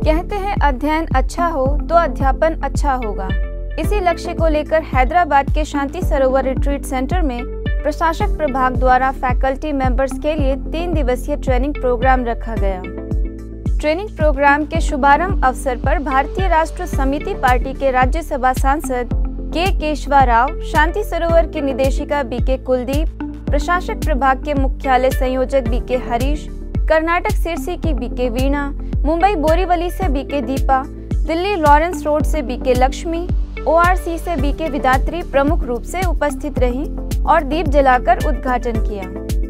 कहते हैं अध्ययन अच्छा हो तो अध्यापन अच्छा होगा। इसी लक्ष्य को लेकर हैदराबाद के शांति सरोवर रिट्रीट सेंटर में प्रशासक प्रभाग द्वारा फैकल्टी मेंबर्स के लिए 3 दिवसीय ट्रेनिंग प्रोग्राम रखा गया। ट्रेनिंग प्रोग्राम के शुभारंभ अवसर पर भारतीय राष्ट्र समिति पार्टी के राज्यसभा सांसद के केशवा राव, शांति सरोवर की निदेशिका बीके कुलदीप, प्रशासक प्रभाग के मुख्यालय संयोजक बीके हरीश, कर्नाटक सिरसी की बीके वीणा, मुंबई बोरीवली से BK Deepa, Delhi Lawrence road से बीके लक्ष्मी, ओआरसी से बीके विदात्री प्रमुख रूप से उपस्थित रहीं और दीप जलाकर उद्घाटन किया।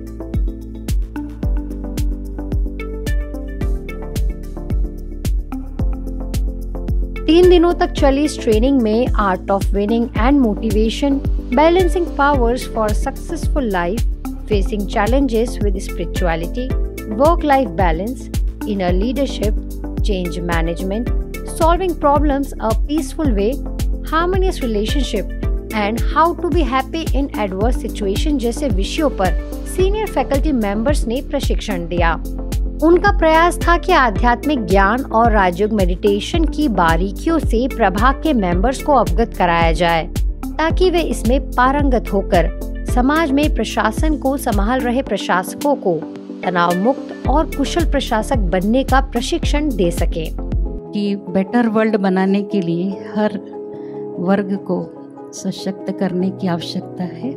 तीन दिनों तक चली इस ट्रेनिंग में art of winning and motivation, balancing powers for successful life, facing challenges with spirituality, work life balance, inner leadership, change management, solving problems a peaceful way, harmonious relationship and how to be happy in adverse situation जैसे विषयों पर senior faculty members ने प्रशिक्षण दिया। उनका प्रयास था कि आध्यात्मिक ज्ञान और राजयोग मेडिटेशन की बारीकियों से प्रभाग के मेंबर्स को अवगत कराया जाए ताकि वे इसमें पारंगत होकर समाज में प्रशासन को संभाल रहे प्रशासकों को तनाव मुक्त और कुशल प्रशासक बनने का प्रशिक्षण दे सके। कि बेटर वर्ल्ड बनाने के लिए हर वर्ग को सशक्त करने की आवश्यकता है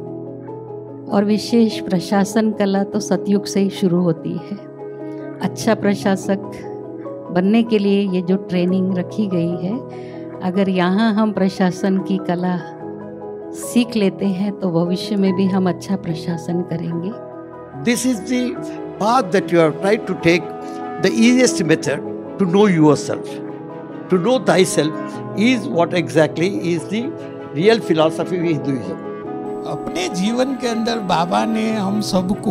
और विशेष प्रशासन कला तो सतयुग से ही शुरू होती है। अच्छा प्रशासक बनने के लिए ये जो ट्रेनिंग रखी गई है, अगर यहाँ हम प्रशासन की कला सीख लेते हैं तो भविष्य में भी हम अच्छा प्रशासन करेंगे। This is the path that you have tried to take, the easiest method to know yourself. To know thyself is what exactly is the real philosophy of Hinduism. अपने जीवन के अंदर बाबा ने हम सबको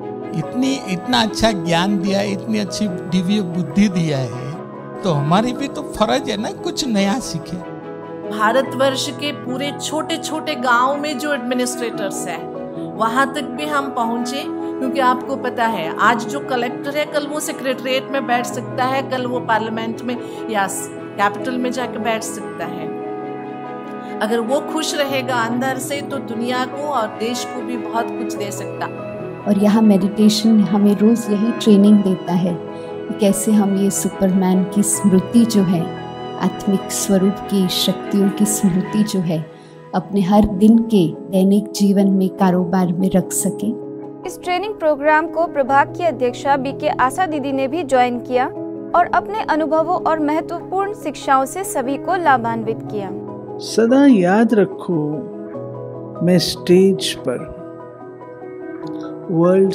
इतना अच्छा ज्ञान दिया है, इतनी अच्छी दिव्य बुद्धि दिया है, तो हमारी भी तो फर्ज है ना कुछ नया सीखे। भारतवर्ष के पूरे छोटे छोटे गांव में जो एडमिनिस्ट्रेटर्स हैं वहां तक भी हम पहुंचे, क्योंकि आपको पता है आज जो कलेक्टर है कल वो सेक्रेटरीट में बैठ सकता है, कल वो पार्लियामेंट में या कैपिटल में जाकर बैठ सकता है। अगर वो खुश रहेगा अंदर से तो दुनिया को और देश को भी बहुत कुछ दे सकता। और यहाँ मेडिटेशन हमें रोज़ यही ट्रेनिंग देता है कि कैसे हम ये सुपरमैन की स्मृति जो है, आत्मिक स्वरूप की शक्तियों की स्मृति जो है, अपने हर दिन के दैनिक जीवन में कारोबार में रख सके। इस ट्रेनिंग प्रोग्राम को प्रभाग की अध्यक्षा बीके आशा दीदी ने भी ज्वाइन किया और अपने अनुभवों और महत्वपूर्ण शिक्षाओं से सभी को लाभान्वित किया। सदा याद रखो, मैं स्टेज पर, वर्ल्ड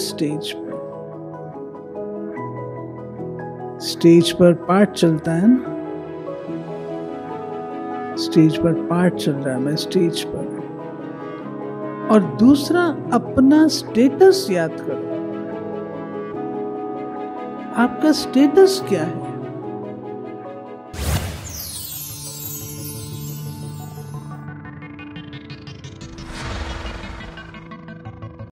स्टेज पर पाठ चलता है ना, स्टेज पर पाठ चल रहा है, मैं स्टेज पर। और दूसरा, अपना स्टेटस याद करो। आपका स्टेटस क्या है?